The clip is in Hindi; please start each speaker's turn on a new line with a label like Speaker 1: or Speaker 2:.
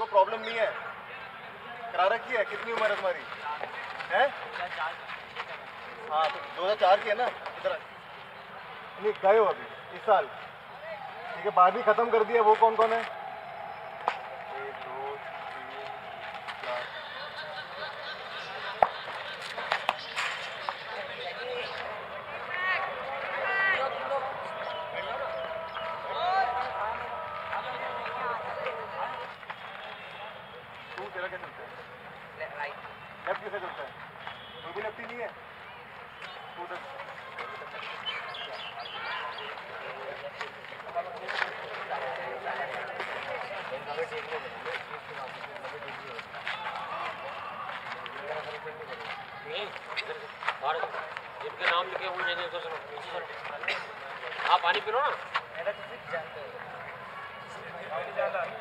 Speaker 1: प्रॉब्लम नहीं है, करा रखी है। कितनी उम्र है तुम्हारी? है हाँ तो 2004 की है ना। इधर नहीं गए हो अभी इस साल, ठीक है। 12वीं खत्म कर दिया। वो कौन कौन है? 1 2 3 4 तेरा क्या चलता है? लेफ्ट कैसे चलता है? कोई भी लेफ्टी नहीं है।
Speaker 2: जिनके नाम लिखे हुए आप पानी पी लो ना।